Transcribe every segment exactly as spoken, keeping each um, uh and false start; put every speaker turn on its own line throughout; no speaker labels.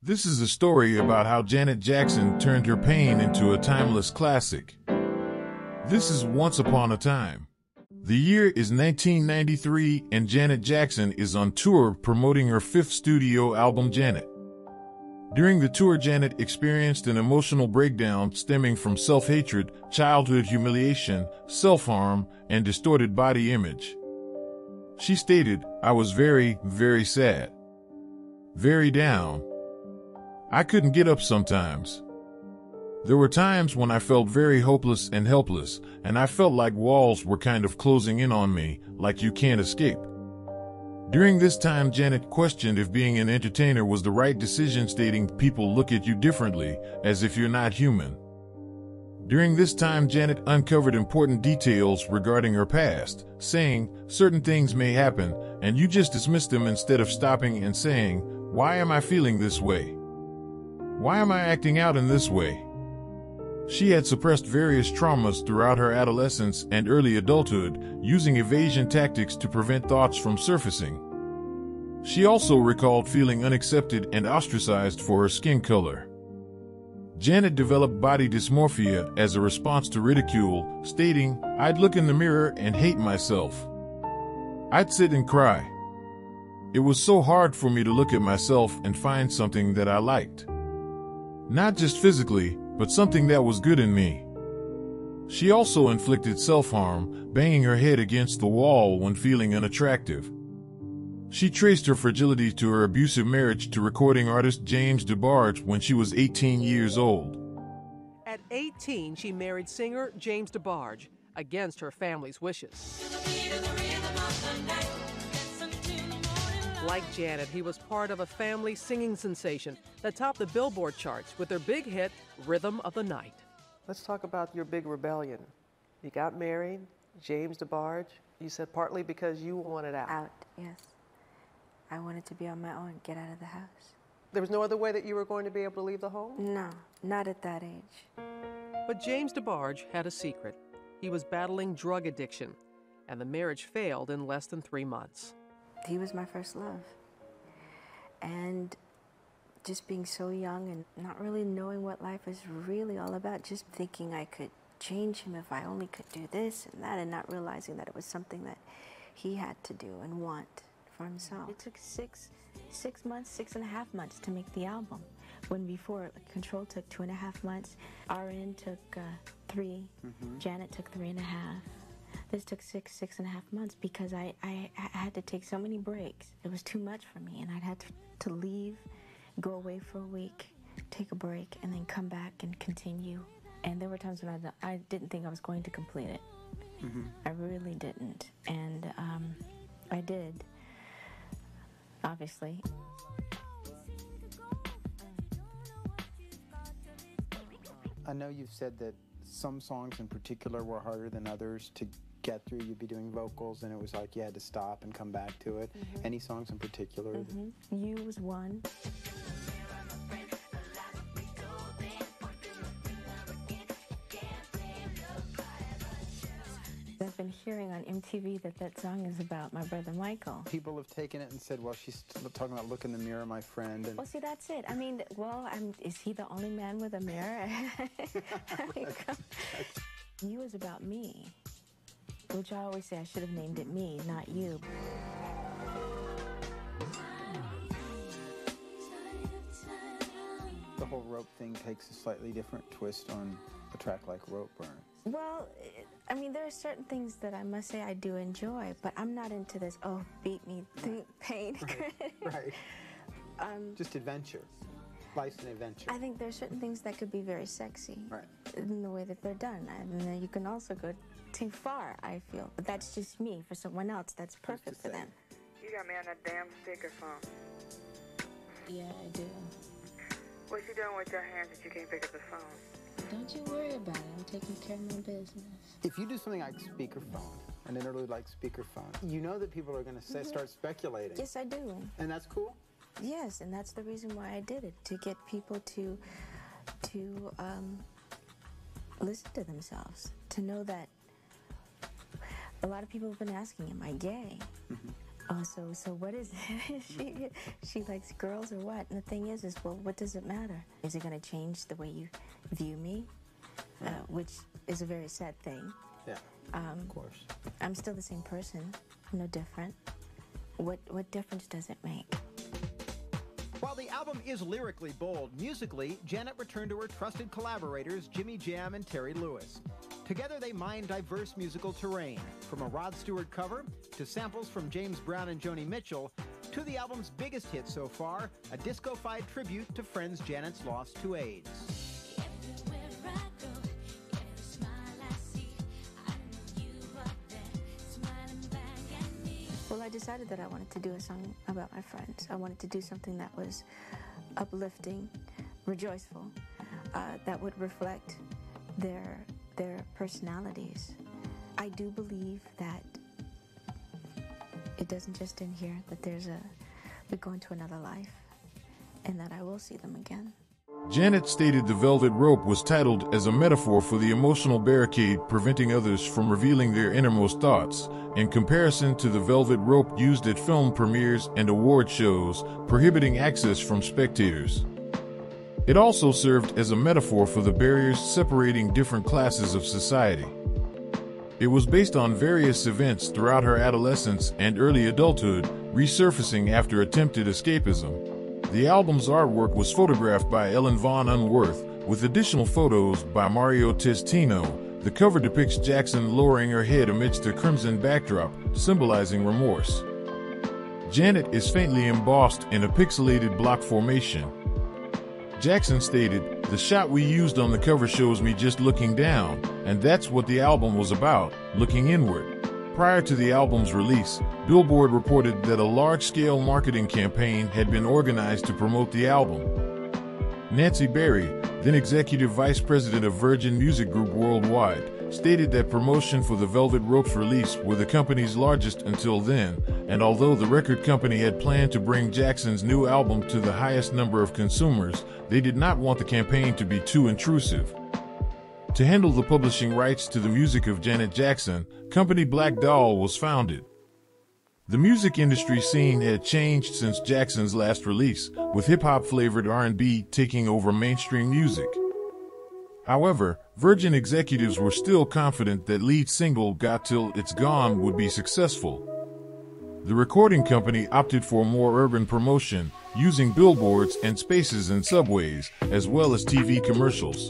This is a story about how Janet Jackson turned her pain into a timeless classic. This is Once Upon a Time. The year is nineteen ninety-three and Janet Jackson is on tour promoting her fifth studio album, Janet. During the tour, Janet experienced an emotional breakdown stemming from self-hatred, childhood humiliation, self-harm, and distorted body image. She stated, "I was very, very sad. Very down. I couldn't get up sometimes. There were times when I felt very hopeless and helpless, and I felt like walls were kind of closing in on me, like you can't escape." During this time, Janet questioned if being an entertainer was the right decision, stating, "People look at you differently, as if you're not human." During this time, Janet uncovered important details regarding her past, saying, "Certain things may happen, and you just dismiss them instead of stopping and saying, 'Why am I feeling this way? Why am I acting out in this way?'" She had suppressed various traumas throughout her adolescence and early adulthood, using evasion tactics to prevent thoughts from surfacing. She also recalled feeling unaccepted and ostracized for her skin color. Janet developed body dysmorphia as a response to ridicule, stating, "I'd look in the mirror and hate myself. I'd sit and cry. It was so hard for me to look at myself and find something that I liked. Not just physically, but something that was good in me." She also inflicted self-harm, banging her head against the wall when feeling unattractive. She traced her fragility to her abusive marriage to recording artist James DeBarge when she was eighteen years old.
At eighteen, she married singer James DeBarge, against her family's wishes. Like Janet, he was part of a family singing sensation that topped the Billboard charts with their big hit, Rhythm of the Night. Let's talk about your big rebellion. You got married, James DeBarge. You said partly because you wanted out.
Out, yes. I wanted to be on my own, get out of the house.
There was no other way that you were going to be able to leave the home?
No, not at that age.
But James DeBarge had a secret. He was battling drug addiction, and the marriage failed in less than three months.
He was my first love. And just being so young and not really knowing what life is really all about, just thinking I could change him if I only could do this and that, and not realizing that it was something that he had to do and want for himself. It took six, six months, six and a half months to make the album. When before, Control took two and a half months, R N took uh, three, mm-hmm. Janet took three and a half. This took six, six and a half months because I, I, I had to take so many breaks. It was too much for me, and I'd had to, to leave, go away for a week, take a break, and then come back and continue. And there were times when I, I didn't think I was going to complete it. Mm-hmm. I really didn't, and um, I did. Obviously.
I know you've said that some songs in particular were harder than others to get through. You'd be doing vocals and it was like you had to stop and come back to it. Mm-hmm. Any songs in particular?
Mm-hmm. You was one. I've been hearing on M T V that that song is about my brother Michael.
People have taken it and said, well, she's talking about look in the mirror, my friend. And
well, see, that's it. I mean, well, I'm, is he the only man with a mirror? I mean, you is about me, which I always say I should have named it Me, not You.
The whole rope thing takes a slightly different twist on a track like Rope Burn.
Well, I mean, there are certain things that I must say I do enjoy, but I'm not into this, oh, beat me, th- pain.
Right, right. Um, Just adventure. Life's an adventure.
I think there are certain things that could be very sexy.
Right.
In the way that they're done. And then you can also go too far, I feel. But that's just me. For someone else, that's perfect for them.
You got me on that damn speakerphone.
Yeah, I do.
What you doing with your hands that you can't pick up the phone?
Don't you worry about it. I'm taking care of my business.
If you do something like speakerphone, an interlude like speakerphone, you know that people are going to mm-hmm. start speculating.
Yes, I do.
And that's cool?
Yes, and that's the reason why I did it, to get people to to um, listen to themselves, to know that a lot of people have been asking, am I gay? Mm-hmm. Oh, so so what is it? she she likes girls or what? And the thing is, is well, what does it matter? Is it going to change the way you view me? Uh, which is a very sad thing.
Yeah,
um,
of course.
I'm still the same person, no different. What what difference does it make?
While the album is lyrically bold, musically, Janet returned to her trusted collaborators, Jimmy Jam and Terry Lewis. Together, they mined diverse musical terrain, from a Rod Stewart cover to samples from James Brown and Joni Mitchell, to the album's biggest hit so far, a disco-fied tribute to friends Janet's lost to AIDS.
Well, I decided that I wanted to do a song about my friends. I wanted to do something that was uplifting, rejoiceful, uh, that would reflect their their personalities. I do believe that it doesn't just end here, that there's a, we go into another life, and that I will see them again.
Janet stated the velvet rope was titled as a metaphor for the emotional barricade preventing others from revealing their innermost thoughts, in comparison to the velvet rope used at film premieres and award shows, prohibiting access from spectators. It also served as a metaphor for the barriers separating different classes of society. It was based on various events throughout her adolescence and early adulthood, resurfacing after attempted escapism. The album's artwork was photographed by Ellen Von Unworth, with additional photos by Mario Testino. The cover depicts Jackson lowering her head amidst a crimson backdrop, symbolizing remorse. Janet is faintly embossed in a pixelated block formation. Jackson stated, "The shot we used on the cover shows me just looking down, and that's what the album was about, looking inward." Prior to the album's release, Billboard reported that a large-scale marketing campaign had been organized to promote the album. Nancy Berry, then executive vice president of Virgin Music Group Worldwide, stated that promotion for the Velvet Rope's release were the company's largest until then, and although the record company had planned to bring Jackson's new album to the highest number of consumers, they did not want the campaign to be too intrusive. To handle the publishing rights to the music of Janet Jackson, company Black Doll was founded. The music industry scene had changed since Jackson's last release, with hip-hop flavored R and B taking over mainstream music. However, Virgin executives were still confident that lead single Got Till It's Gone would be successful. The recording company opted for more urban promotion, using billboards and spaces in subways, as well as T V commercials.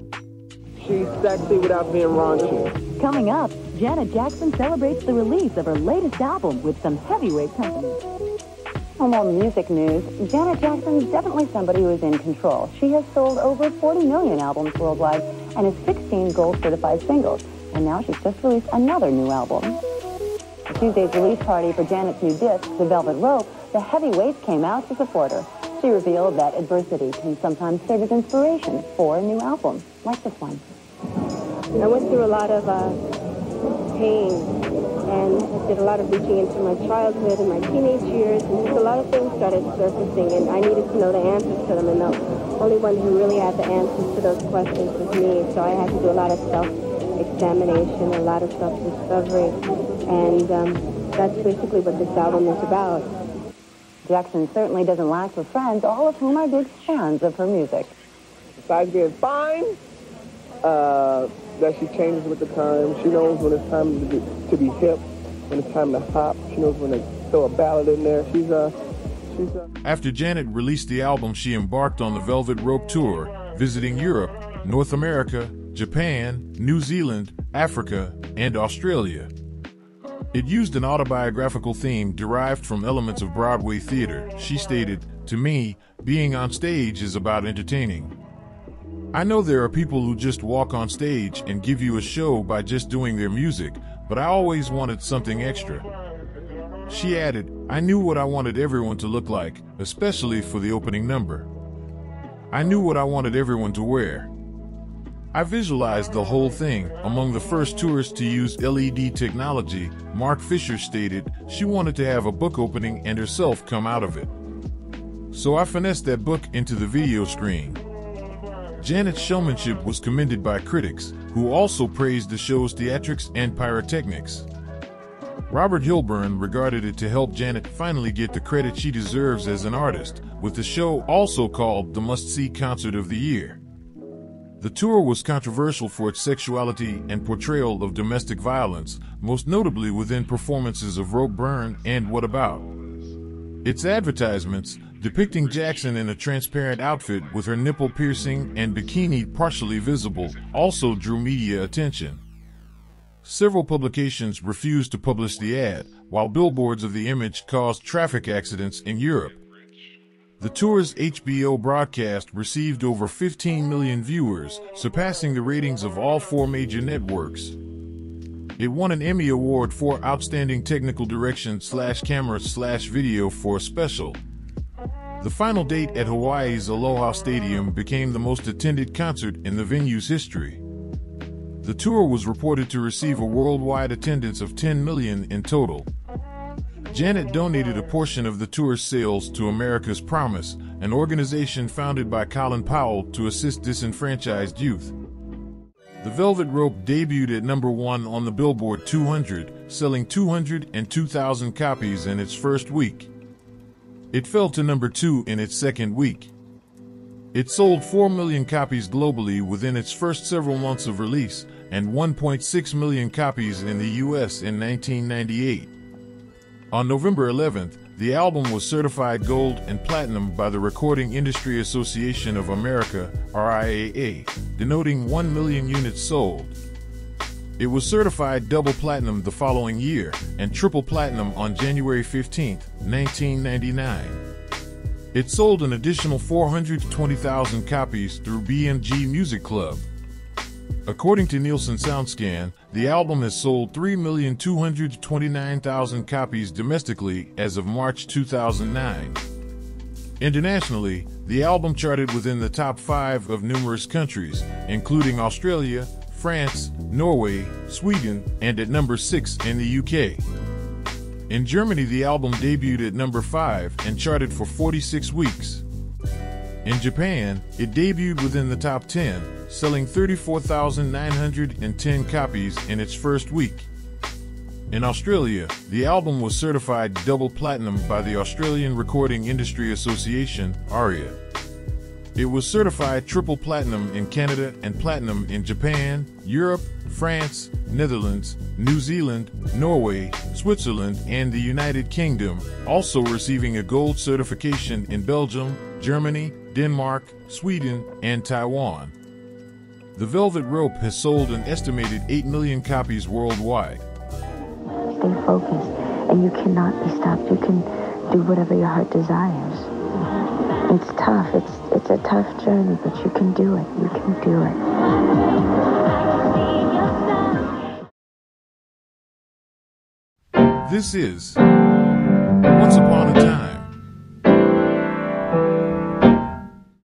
She's sexy without being raunchy.
Coming up, Janet Jackson celebrates the release of her latest album with some heavyweight company.
For more music news, Janet Jackson is definitely somebody who is in control. She has sold over forty million albums worldwide and has sixteen gold certified singles. And now she's just released another new album. At Tuesday's release party for Janet's new disc, The Velvet Rope, the heavyweights came out to support her. She revealed that adversity can sometimes serve as inspiration for a new album, like this one.
I went through a lot of uh, pain, and I did a lot of reaching into my childhood and my teenage years, and just a lot of things started surfacing, and I needed to know the answers to them, and the only one who really had the answers to those questions was me, so I had to do a lot of self-examination, a lot of self-discovery, and um, that's basically what this album is about.
Jackson certainly doesn't lack for friends, all of whom are big fans of her music.
Besides being fine, uh, that she changes with the time. She knows when it's time to be, to be hip, when it's time to hop. She knows when to throw a ballad in there. She's uh, she's uh...
After Janet released the album, she embarked on the Velvet Rope Tour, visiting Europe, North America, Japan, New Zealand, Africa, and Australia. It used an autobiographical theme derived from elements of Broadway theater. She stated, "To me, being on stage is about entertaining. I know there are people who just walk on stage and give you a show by just doing their music, but I always wanted something extra." She added, "I knew what I wanted everyone to look like, especially for the opening number. I knew what I wanted everyone to wear. I visualized the whole thing." Among the first tours to use L E D technology, Mark Fisher stated she wanted to have a book opening and herself come out of it. "So I finessed that book into the video screen." Janet's showmanship was commended by critics, who also praised the show's theatrics and pyrotechnics. Robert Hilburn regarded it to help Janet finally get the credit she deserves as an artist, with the show also called the must-see concert of the year. The tour was controversial for its sexuality and portrayal of domestic violence, most notably within performances of Rope Burn and What About. Its advertisements, depicting Jackson in a transparent outfit with her nipple piercing and bikini partially visible, also drew media attention. Several publications refused to publish the ad, while billboards of the image caused traffic accidents in Europe. The tour's H B O broadcast received over fifteen million viewers, surpassing the ratings of all four major networks. It won an Emmy Award for Outstanding Technical Direction slash Camera slash Video for a special. The final date at Hawaii's Aloha Stadium became the most attended concert in the venue's history. The tour was reported to receive a worldwide attendance of ten million in total. Janet donated a portion of the tour's sales to America's Promise, an organization founded by Colin Powell to assist disenfranchised youth. The Velvet Rope debuted at number one on the Billboard two hundred, selling two hundred two thousand copies in its first week. It fell to number two in its second week. It sold four million copies globally within its first several months of release, and one point six million copies in the U S in nineteen ninety-eight. On November eleventh, the album was certified gold and platinum by the Recording Industry Association of America, R I A A, denoting one million units sold. It was certified double platinum the following year, and triple platinum on January fifteenth, nineteen ninety-nine. It sold an additional four hundred twenty thousand copies through B M G Music Club. According to Nielsen SoundScan, the album has sold three million two hundred twenty-nine thousand copies domestically as of March two thousand nine. Internationally, the album charted within the top five of numerous countries, including Australia, France, Norway, Sweden, and at number six in the U K. In Germany, the album debuted at number five and charted for forty-six weeks. In Japan, it debuted within the top ten, selling thirty-four thousand nine hundred ten copies in its first week. In Australia, the album was certified double platinum by the Australian Recording Industry Association, ARIA. It was certified triple platinum in Canada and platinum in Japan, Europe, France, Netherlands, New Zealand, Norway, Switzerland, and the United Kingdom, also receiving a gold certification in Belgium, Germany, Denmark, Sweden, and Taiwan. The Velvet Rope has sold an estimated eight million copies worldwide.
Stay focused, and you cannot be stopped. You can do whatever your heart desires. It's tough. It's it's a tough journey, but you can do it. You can do it.
This is